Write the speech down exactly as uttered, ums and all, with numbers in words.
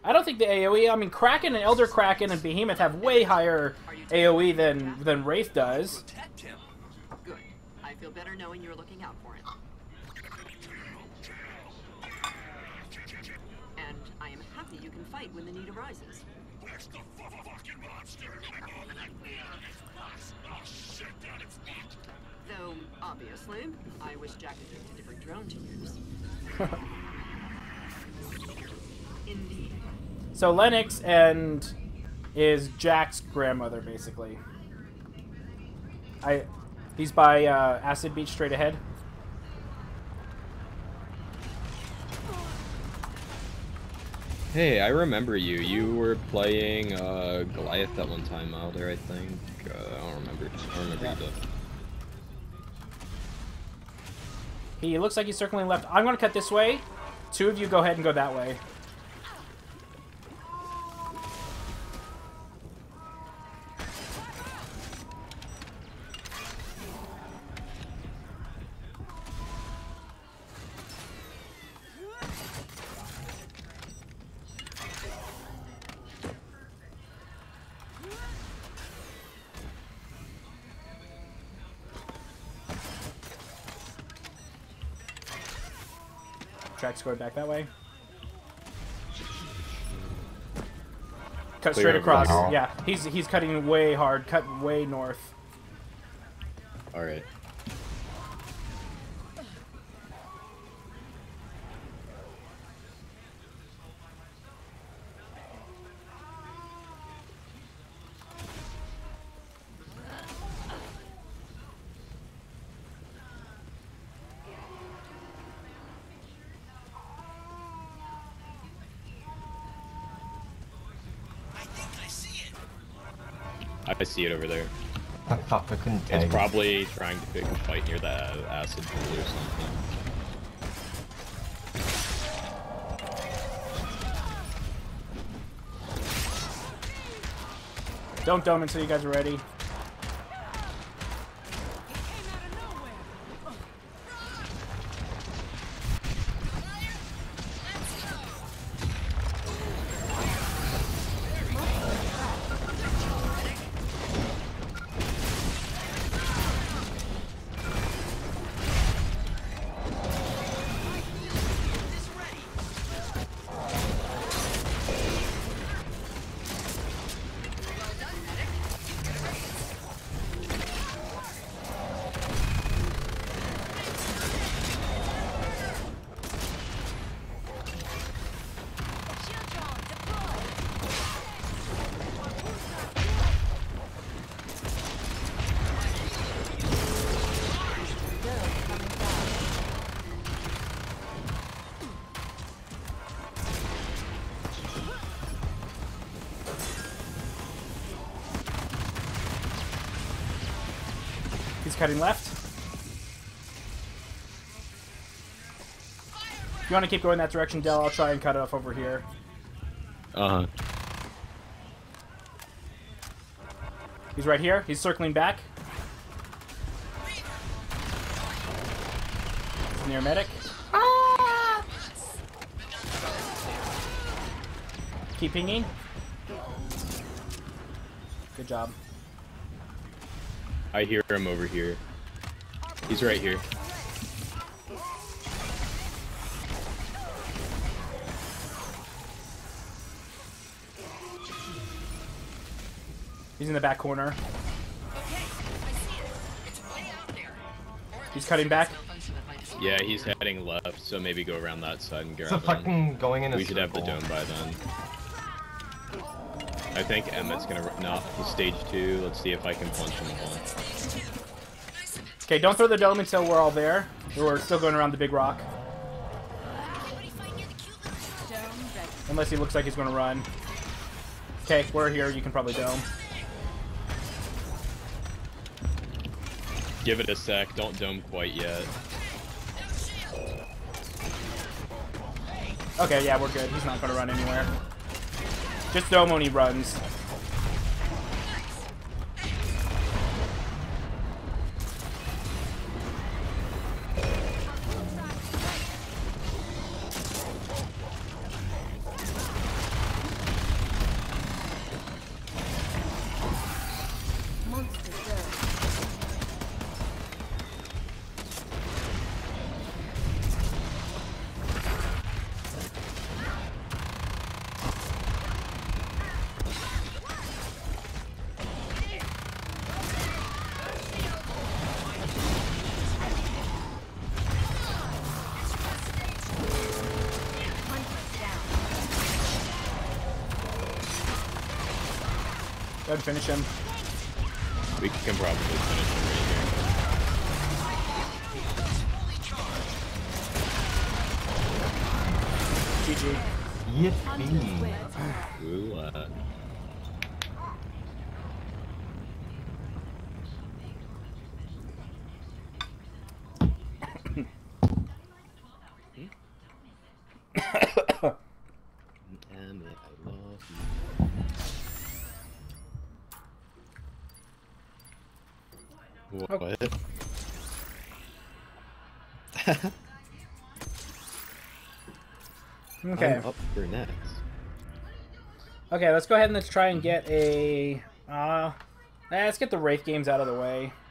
I don't think the A O E. I mean, Kraken and Elder Kraken and Behemoth have way higher A O E than than Wraith does. Good. I feel better knowing you're looking out for it. And I am happy you can fight when the need arises. Where's the fucking monster? I'll shit down its neck. Though, obviously, I wish Jack had picked a different drone to use. Indeed. So Lennox and is Jack's grandmother, basically. I, he's by uh, Acid Beach straight ahead. Hey, I remember you. You were playing uh, Goliath that one time out there, I think. Uh, I don't remember. I don't remember Yeah. you though. He looks like he's circling left. I'm going to cut this way. Two of you go ahead and go that way. Track's going back that way. Cut Clear straight over across. now. Yeah, he's he's cutting way hard. Cut way north. All right. I see it over there. I thought I couldn't tag. It's probably trying to pick a fight near that acid pool or something. Don't dome until you guys are ready. He's cutting left. If you want to keep going that direction, Del, I'll try and cut it off over here. Uh huh. He's right here. He's circling back. He's near medic. Keep pinging. Good job. I hear him over here. He's right here. He's in the back corner. He's cutting back. Yeah, he's heading left, so maybe go around that side and It's grab a him. fucking going in a We should have the circle. dome by then. I think Emmett's gonna run off to stage two. Let's see if I can punch him once. Okay, don't throw the dome until we're all there. We're still going around the big rock. Unless he looks like he's going to run. Okay, we're here. You can probably dome. Give it a sec. Don't dome quite yet. Okay, yeah, we're good. He's not going to run anywhere. Just dome when he runs. Go and finish him. We can probably finish him right G G. Yippee. here. Ooh, uh, damn it, I love you. What? Okay. I'm up for next. Okay, let's go ahead and let's try and get a... Uh, let's get the Wraith games out of the way.